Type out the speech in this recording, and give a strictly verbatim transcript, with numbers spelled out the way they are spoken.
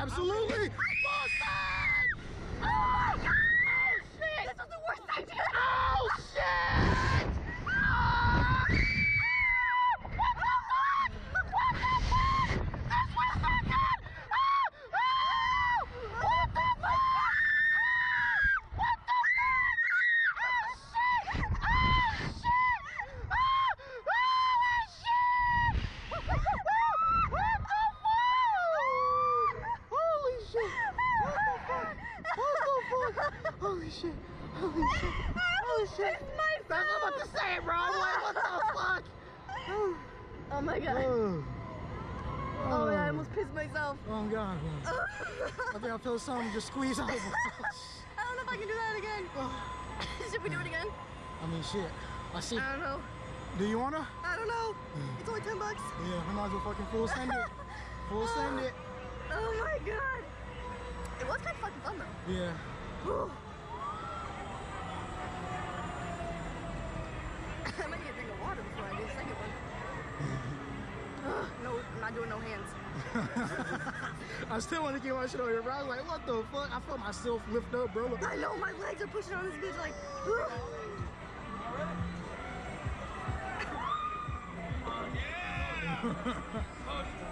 Absolutely. Full send! Oh my god! Oh shit! This was the worst idea! Oh shit! Oh! What the fuck? What the fuck? This was so good! Oh! Oh! What the fuck? What the fuck? Oh shit! Oh shit! Oh! Holy shit! What the fuck? Holy shit! What the fuck? What the fuck? Holy shit! Holy shit! Holy shit! That's what I'm about to say, bro. I'm like, what the fuck? Oh my god. Oh, Oh man, I almost pissed myself. oh god, man. I think I feel something just squeeze over. I don't know if I can do that again. Should we do it again? I mean, shit. I see. I don't know. Do you wanna? I don't know. It's only ten bucks. Yeah, we might as well fucking full send it. Full send it. Oh my god. It was kind of fucking fun though. Yeah. I might get a drink of water before I do the second one. Ugh, no, I'm not doing no hands. I still want to get my shit over here, bro. I was like, what the fuck? I felt myself lift up, bro. I know, my legs are pushing on this bitch like, ugh. Oh yeah!